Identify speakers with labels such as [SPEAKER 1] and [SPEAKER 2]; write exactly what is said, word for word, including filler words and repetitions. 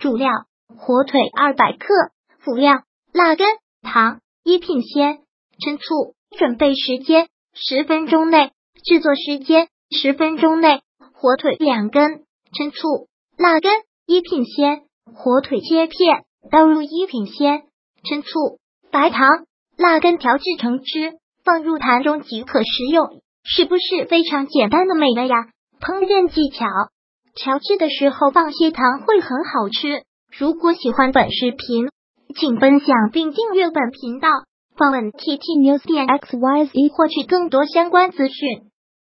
[SPEAKER 1] 主料：火腿二百克，辅料：辣根、糖、一品鲜、陈醋。准备时间：十分钟内。制作时间：十分钟内。火腿两根，陈醋、辣根、一品鲜。火腿切片，倒入一品鲜、陈醋、白糖、辣根调制成汁，放入坛中即可食用。是不是非常简单的美味呀？烹饪技巧：调制的时候放些糖会很好吃。如果喜欢本视频，请分享并订阅本频道，访问 T T News 点 X Y Z 获取更多相关资讯。